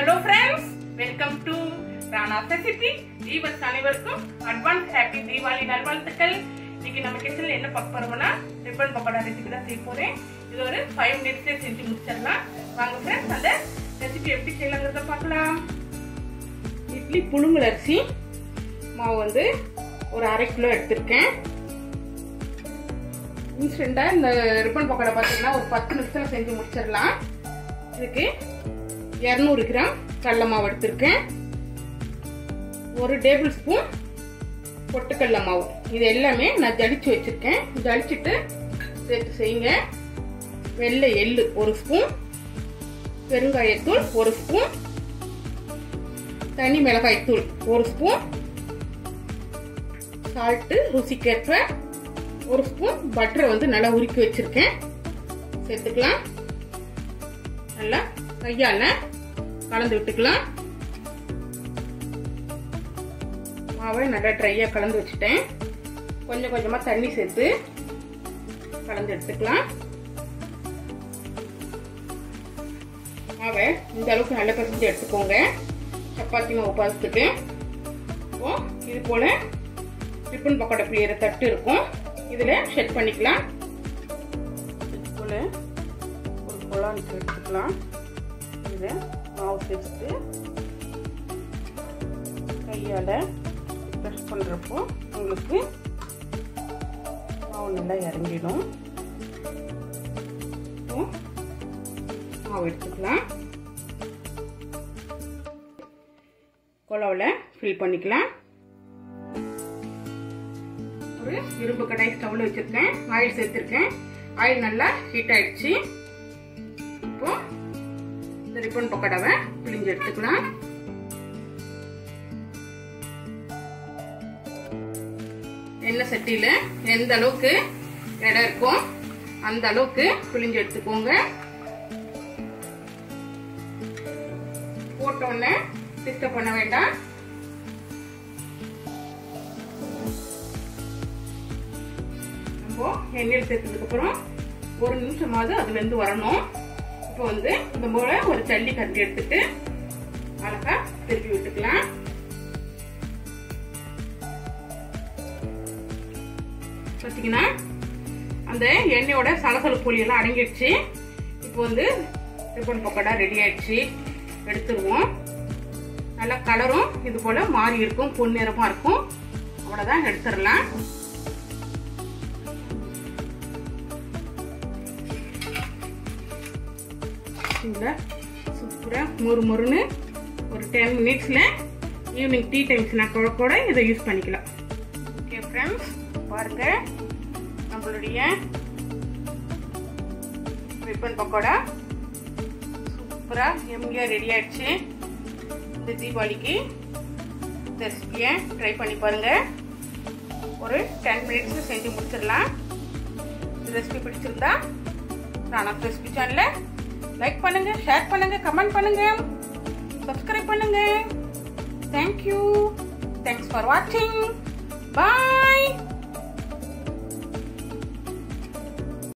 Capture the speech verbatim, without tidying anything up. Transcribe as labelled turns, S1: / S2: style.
S1: Hello friends, welcome to Rana's recipe. Viewers அனைவருக்கும் advance happy Diwali நல்வாழ்த்துக்கள். இன்னைக்கு நம்ம கிச்சன்ல என்ன பார்க்க போறோம்னா ரிப்பன் பக்கோடா ரெசிபி தான் செய்ய போறேன். இது ஒரு five minutes ல செஞ்சு முடிச்சிடலாம். வாங்க friends அந்த ரெசிபி எப்படி செய்யலாம்ங்கறத பார்க்கலாம். இட்லி புழுங்கல் அரிசி மாவு வந்து ஒரு அரை கிலோ எடுத்துர்க்கேன். இன்ஸ்டன்ட்டா இந்த ரிப்பன் பக்கோடா பாத்தீங்கன்னா ஒரு பத்து நிமிஷத்துல செஞ்சு முடிச்சிடலாம். இதுக்கு இருநூறு கிராம் கடலை மாவு எடுத்துர்க்கேன். ஒரு டேபிள் ஸ்பூன் பொட்டுக்கடலை மாவு. இது எல்லாமே நான் ஜலிச்சு வச்சிருக்கேன். ஜலிச்சிட்டு சேர்த்து செய்யுங்க. வெள்ளை எள்ளு ஒரு ஸ்பூன், பெருங்காயத்தூள் ஒரு ஸ்பூன், தனி மிளகாய் தூள் ஒரு ஸ்பூன், சால்ட் ருசிக்கேற்ப ஒரு ஸ்பூன், பட்டரை வந்து நல்லா உருக்கி வச்சிருக்கேன் சேர்த்துக்கலாம். நல்லா கையால கலந்து விட்டுக்கலாம். மாவை நல்லா ட்ரையா கலந்து வச்சுட்டேன். கொஞ்சம் கொஞ்சமா தண்ணி சேர்த்து கலந்து எடுத்துக்கலாம். மாவை இந்த அளவுக்கு நல்லா பிசைஞ்சு எடுத்துக்கோங்க. சப்பாத்தி மாவு பதத்துக்கு. இது போல ரிப்பன் பக்கோடா பிழியிற தட்டு இருக்கும். இதுல செட் பண்ணிக்கலாம். இது போல ஒரு குழாய் எடுத்துக்கலாம். இதை மாவு சேர்த்து கையால ப்ரெஸ் பண்றப்போ உங்களுக்கு மாவு நல்லா இறங்கிடும். மாவு எடுத்துக்கலாம். குழாவில் ஃபில் பண்ணிக்கலாம். ஒரு இரும்பு கடாய் ஸ்டவ்ல வச்சிருக்கேன். ஆயில் சேர்த்திருக்கேன். ஆயில் நல்லா ஹீட் ஆயிடுச்சு. இப்போ இந்த ரிப்பன் பக்கோடாவை பிழிஞ்சு எடுத்துக்கலாம். எண்ணெய் சட்டியில எந்த அளவுக்கு இடம் இருக்கும் அந்த அளவுக்கு பிழிஞ்சு எடுத்துக்கோங்க. போட்டோன்னு டிஸ்டர்ப் பண்ண வேண்டாம். நம்ம எண்ணெயில் சேர்த்ததுக்கு அப்புறம் ஒரு நிமிஷமாவது அது வெந்து வரணும். இப்போ வந்து இந்த போல ஒரு சல்லி கரண்டி எடுத்துட்டு அழகா திருப்பி விட்டுக்கலாம். பார்த்தீங்கன்னா அந்த எண்ணெயோட சலசலப்பு பொலி எல்லாம் அடங்கிடுச்சு. இப்போ வந்து ரிப்பன் பக்கோடா ரெடி ஆயிடுச்சு. எடுத்துருவோம். நல்லா கலரும் இது போல மாறி இருக்கும், பொன்னிறமா இருக்கும். அவ்வளவுதான், எடுத்துடலாம். சூப்பரா மொறு மொறுன்னு ஒரு டென் மினிட்ஸ்ல ஈவினிங் டீ டைம் ஸ்நாக் கூட இதை யூஸ் பண்ணிக்கலாம். ஓகே ஃப்ரெண்ட்ஸ், பாருங்க நம்மளுடைய ரிப்பன் பக்கோடா சூப்பரா எம்மியா ரெடி ஆயிடுச்சு. இந்த தீபாவளிக்கு இந்த ரெசிபியை ட்ரை பண்ணி பாருங்க. ஒரு டென் மினிட்ஸ் செஞ்சு முடிச்சிடலாம். இந்த ரெசிபி பிடிச்சிருந்தா ரானாஸ் ரெசிபி சேனலை லைக் பண்ணுங்க, ஷேர் பண்ணுங்க, கமெண்ட் பண்ணுங்க, சப்ஸ்கிரைப் பண்ணுங்க. தேங்க்யூ. தேங்க்ஸ் ஃபார் வாட்சிங். பாய்.